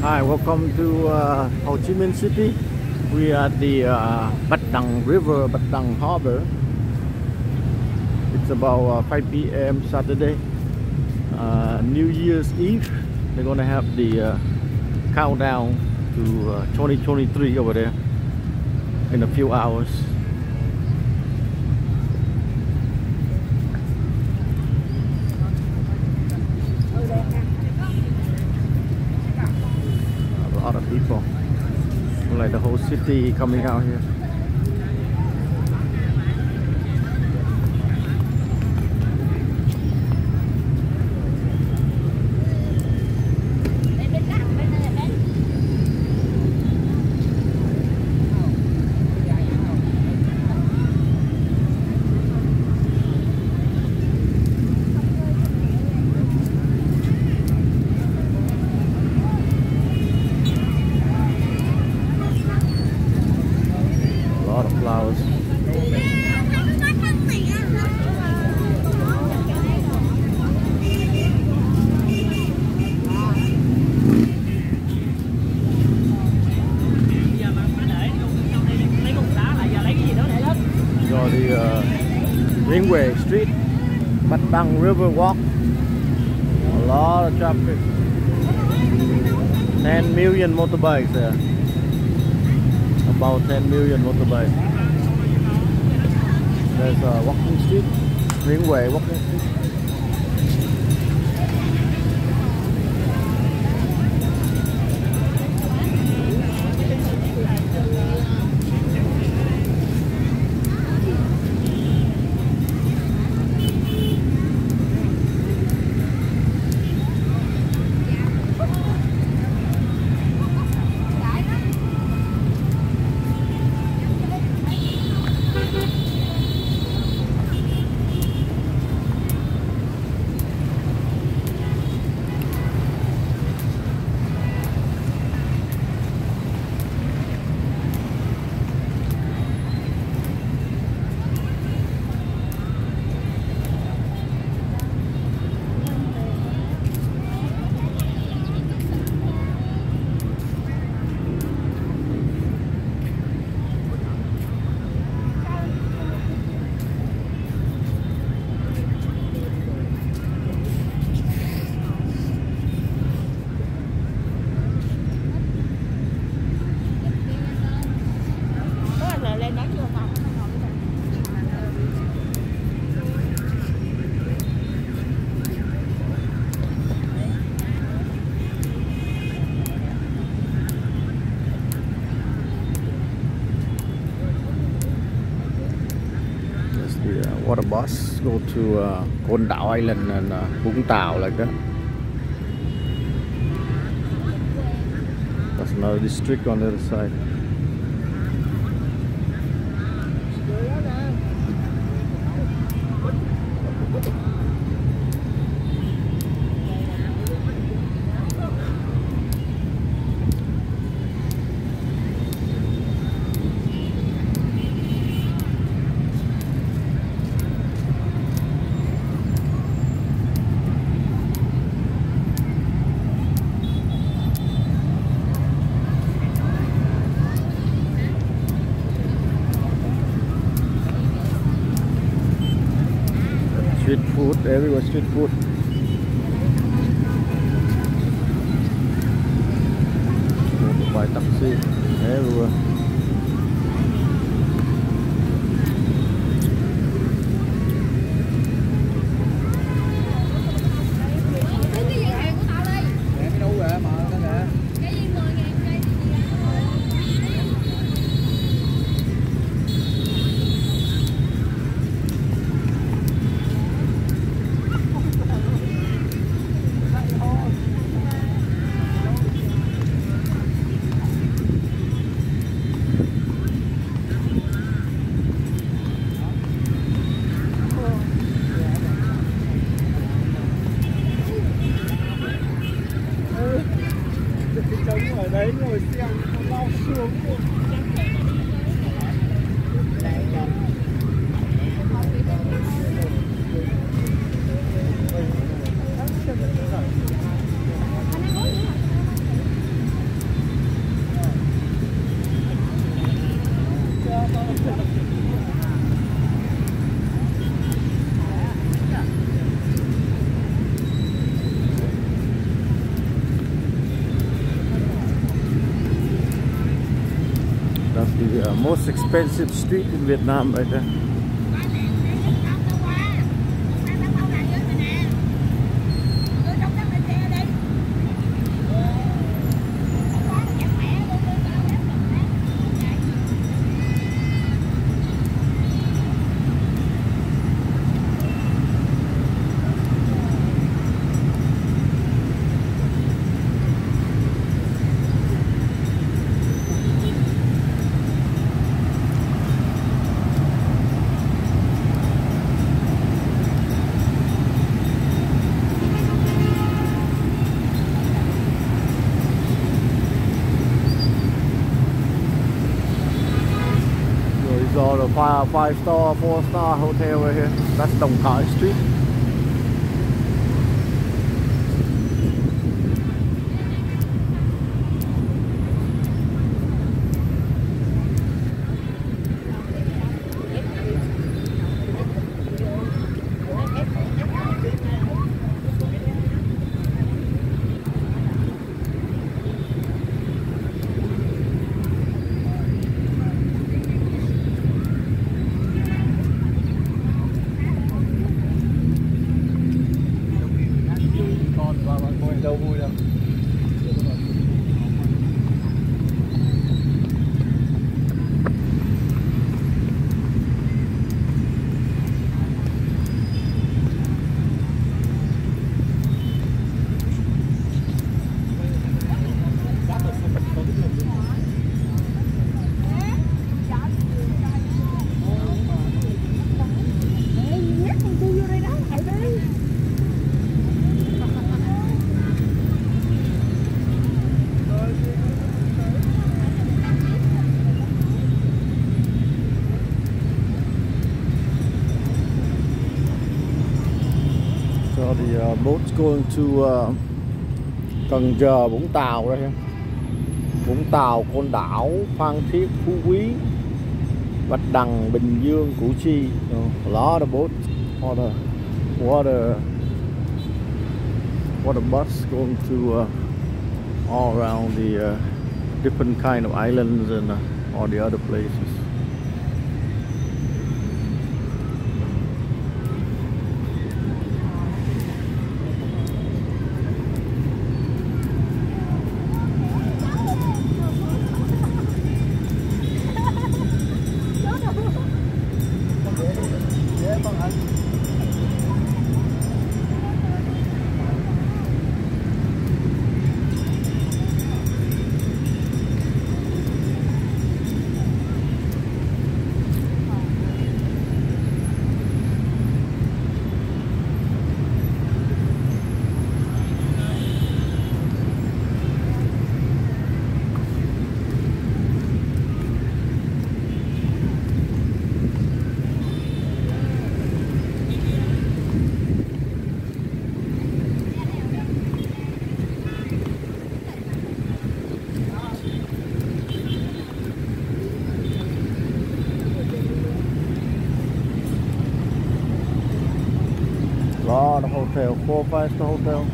Hi, welcome to Ho Chi Minh City. We are at the Bạch Đằng River, Bạch Đằng Harbor. It's about 5 p.m. Saturday, New Year's Eve. They're gonna have the countdown to 2023 over there in a few hours. A lot of people, like the whole city coming out here. Flowers. Rồi thì Greenway Street, Bạch Đằng River Walk. A lot of traffic. 10 million motorbikes there. About 10 million motorbikes. There's a walking street, Greenway walking street. Water bus go to Côn Đảo Island and Vũng Tàu like that. That's another district on the other side. Street food, everywhere street food. Motorbike, taxi, everywhere. ở đấy ngồi xem bao sướng. most expensive street in Vietnam right there. All the five star, 4-star hotel right here. That's Dong Thai Street. Đâu vui đâu. So the boat's going to Cần Giờ, Vũng Tàu right here. Vũng Tàu, Côn Đảo, Phan Thiết, Phú Quý, Bạch Đằng, Bình Dương, Củ Chi. A lot of boats. All the water bus going to all around the different kind of islands and all the other places. Lot of hotel, 4 or 5-star hotel.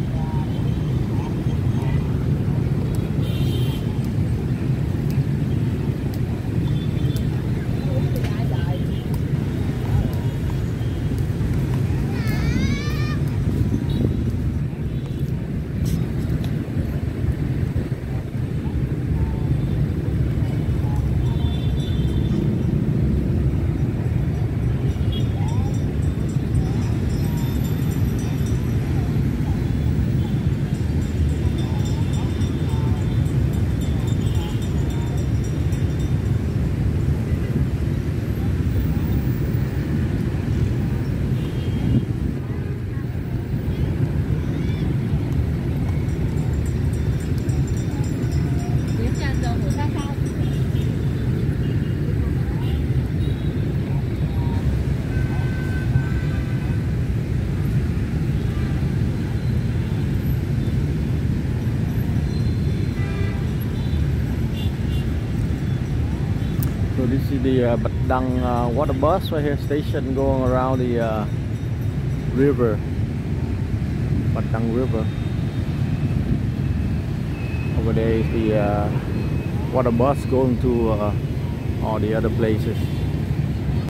So this is the Bạch Đằng water bus right here, station going around the river, Bạch Đằng River. Over there is the water bus going to all the other places.